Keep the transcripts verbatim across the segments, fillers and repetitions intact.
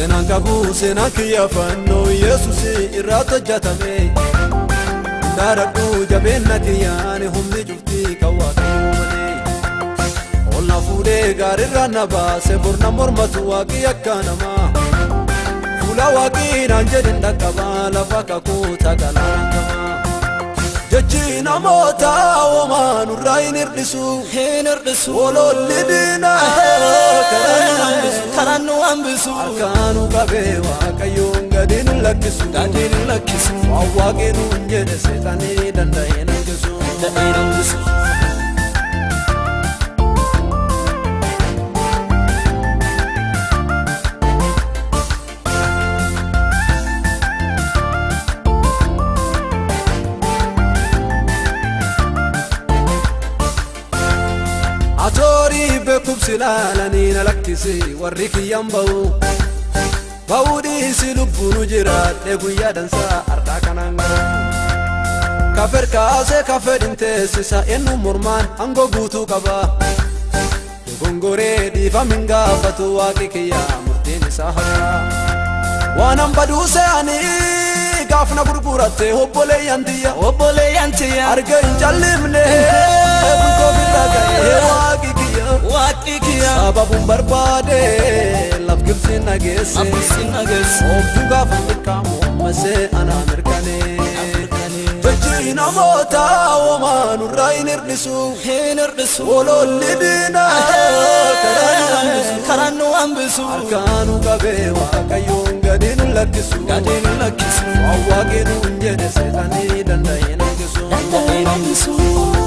Senan kabu senan kiya fanno Yesusi irrata jatame Naradu jabenna tiyani humni jufti kawakiyumane Olna fude garirra naba se burna mormatu waqi akkanama Fula waqi nanjedin dakaba lafaka kuta galanama Jachi namota wama nurrain irdisu hin irdisu wololidina karanu ambisu arkanu kabewa kayun gadin lakisu gadin lakisu wawagenu njede setani dandaina ngisu dandaina ngisu Atori bekub silalani nalakkisi warriki yambau Baudi silubunu jirade guyya dansa arda kananga Kafer kaase kafedinte sisa enu murman ango gutu kaba Gongore difa minga fatu waqi kiya murtini sahara Wanam baduse ani gafna gurgurate hobbole yantiya hobbole yantiya arga injallimne bunko billaga waqi kiya waqi kiya sababun barbade laf gibsin nagese gibsin nagese obdu gafan dikamu mase ana mirkane Jina mota wama nurrain irdisu hin irdisu wololidina karanu ambisu arkanu kabewa kayun gadin lakisu gadin lakisu wawagenu njede setani dandaina ngisu dandaina ngisu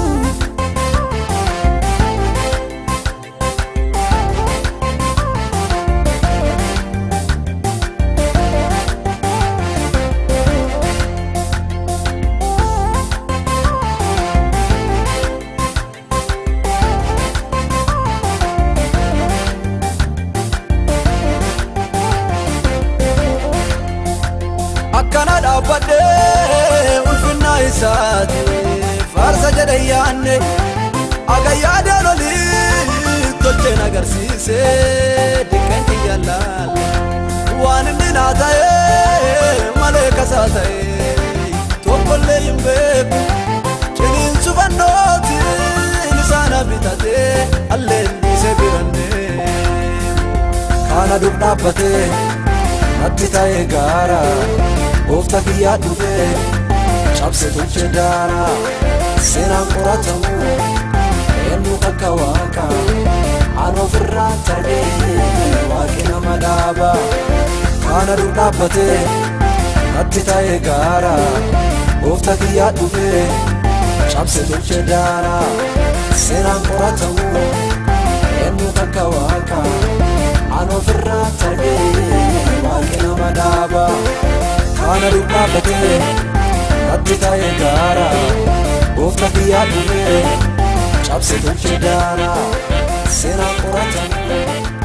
Kanada bade ulfinna isati farsa jadayane agayade loli tolche nagarsise dikanti yallal wanni natae maleka satae tokolle yimbe chilin subannoti lisana bitate allen dise birande kana dubdabate attitae gara Ofta kiya dufe Chapse tulche dara Senan qoratamu Enu kakawaka Ano firra targe Waqina madaba Kana dudabate Attitae gara Ofta kiya dufe Chapse tulche dara Senan qoratamu Enu kakawaka Ano firra targe Waqina madaba Kana dudabate attitae gara Ofta kiya dufe Chapse tulche dara Senan qoratamu